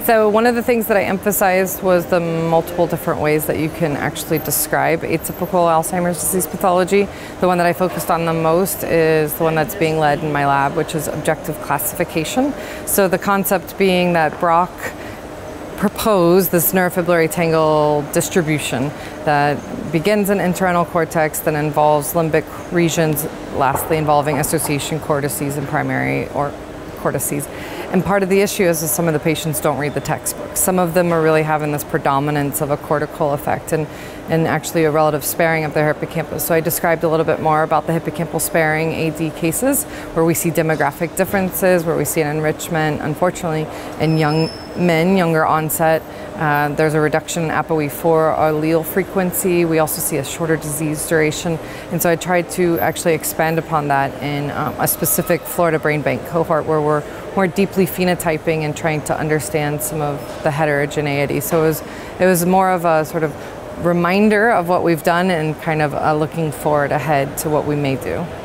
So one of the things that I emphasized was the multiple different ways that you can actually describe atypical Alzheimer's disease pathology. The one that I focused on the most is the one that's being led in my lab, which is objective classification. So the concept being that Brock proposed this neurofibrillary tangle distribution that begins in internal cortex, then involves limbic regions, lastly involving association cortices and primary or cortices. And part of the issue is that some of the patients don't read the textbooks. Some of them are really having this predominance of a cortical effect and actually a relative sparing of the hippocampus. So I described a little bit more about the hippocampal sparing AD cases, where we see demographic differences, where we see an enrichment, unfortunately, in young men, younger onset. There's a reduction in ApoE4 allele frequency. We also see a shorter disease duration. And so I tried to actually expand upon that in a specific Florida Brain Bank cohort where we're more deeply phenotyping and trying to understand some of the heterogeneity. So it was more of a sort of reminder of what we've done and kind of looking forward ahead to what we may do.